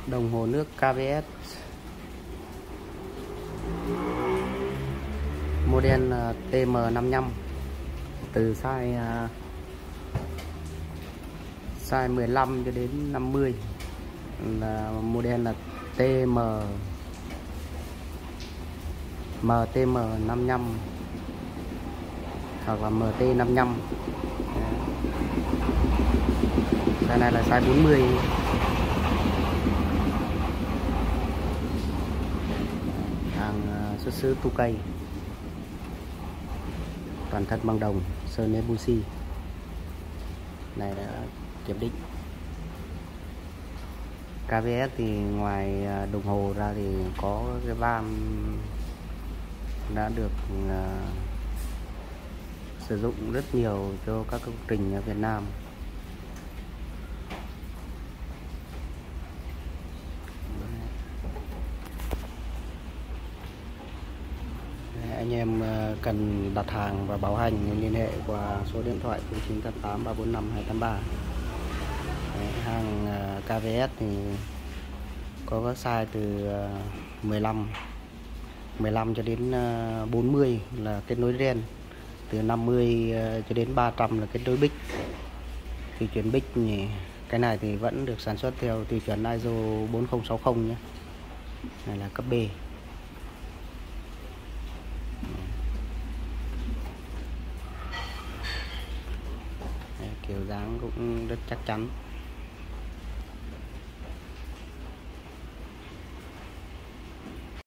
Đồng hồ nước KVS model TM55 từ size 15 cho đến 50, là model là MTM55 hoặc là MT55. Size này là size 40. Hàng xuất xứ Tukey, toàn thân bằng đồng, sơn Ebushi. Này đã kiểm định. KVS thì ngoài đồng hồ ra thì có cái van đã được sử dụng rất nhiều cho các công trình ở Việt Nam. Anh em cần đặt hàng và bảo hành liên hệ qua số điện thoại 0988 345 283. Hàng KVS thì có các size từ 15 cho đến 40 là kết nối ren, từ 50 cho đến 300 là kết nối bích. Tiêu chuẩn bích thì cái này thì vẫn được sản xuất theo tiêu chuẩn ISO 4060 nhé. Này là cấp B. Kiểu dáng cũng rất chắc chắn.